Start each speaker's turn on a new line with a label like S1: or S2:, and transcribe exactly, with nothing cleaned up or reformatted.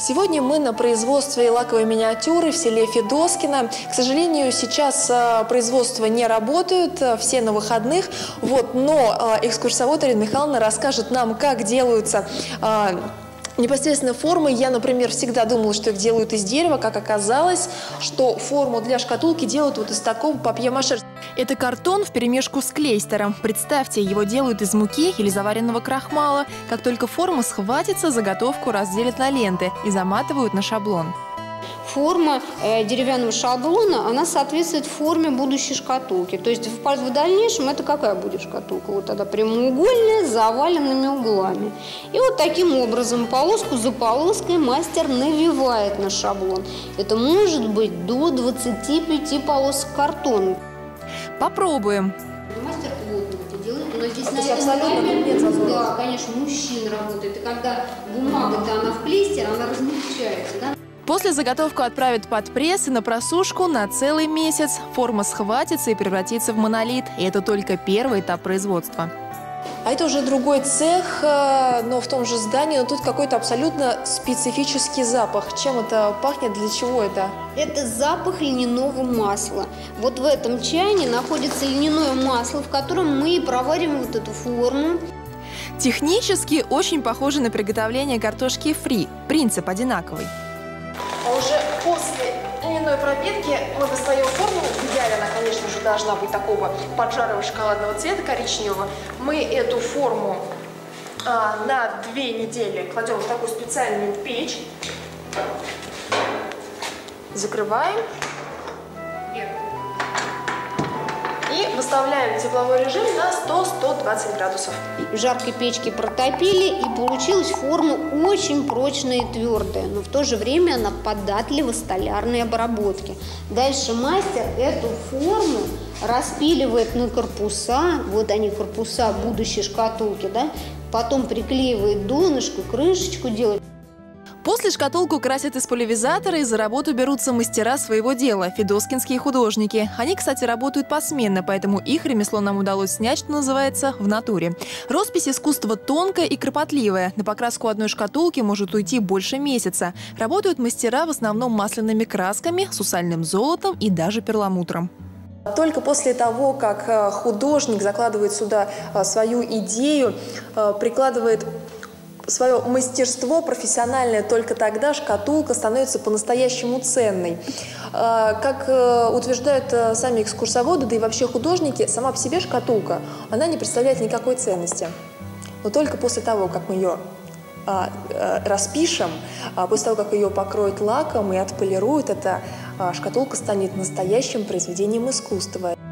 S1: Сегодня мы на производстве лаковой миниатюры в селе Федоскино. К сожалению, сейчас производства не работают, все на выходных. Вот, но экскурсовод Ирина Михайловна расскажет нам, как делаются непосредственно формы. Я, например, всегда думала, что их делают из дерева. Как оказалось, что форму для шкатулки делают вот из такого папье-маше.
S2: Это картон вперемешку с клейстером. Представьте, его делают из муки или заваренного крахмала. Как только форма схватится, заготовку разделят на ленты и заматывают на шаблон.
S3: Форма э, деревянного шаблона, она соответствует форме будущей шкатулки. То есть в, в дальнейшем это какая будет шкатулка? Вот тогда прямоугольная с заваленными углами. И вот таким образом полоску за полоской мастер навивает на шаблон. Это может быть до двадцати пяти полосок картона.
S2: Попробуем.
S3: Мастер плотно это делает, но здесь,
S1: а
S3: наверное, нет зазора. Да, конечно, мужчин работает. И когда бумага-то она в клейстер, она размягчается, да?
S2: После заготовку отправят под пресс и на просушку на целый месяц. Форма схватится и превратится в монолит. И это только первый этап производства.
S1: А это уже другой цех, но в том же здании, но тут какой-то абсолютно специфический запах. Чем это пахнет, для чего это?
S3: Это запах льняного масла. Вот в этом чайне находится льняное масло, в котором мы провариваем вот эту форму.
S2: Технически очень похоже на приготовление картошки фри. Принцип одинаковый.
S1: А уже после льняной пропитки мы достаем форму. В идеале она, конечно же, должна быть такого поджарого шоколадного цвета, коричневого. Мы эту форму а, на две недели кладем в такую специальную печь. Закрываем. И выставляем тепловой режим на сто — сто двадцать градусов.
S3: В жаркой печке протопили, и получилась форма очень прочная и твердая, но в то же время она податлива столярной обработке. Дальше мастер эту форму распиливает на корпуса, вот они корпуса будущей шкатулки, да? Потом приклеивает донышко, крышечку делает.
S2: После шкатулку красят из поливизатора, и за работу берутся мастера своего дела – федоскинские художники. Они, кстати, работают посменно, поэтому их ремесло нам удалось снять, что называется, в натуре. Роспись искусства тонкая и кропотливая. На покраску одной шкатулки может уйти больше месяца. Работают мастера в основном масляными красками, сусальным золотом и даже перламутром.
S1: Только после того, как художник закладывает сюда свою идею, прикладывает свое мастерство профессиональное, только тогда шкатулка становится по-настоящему ценной. Как утверждают сами экскурсоводы, да и вообще художники, сама по себе шкатулка, она не представляет никакой ценности. Но только после того, как мы ее распишем, после того, как ее покроют лаком и отполируют, эта шкатулка станет настоящим произведением искусства.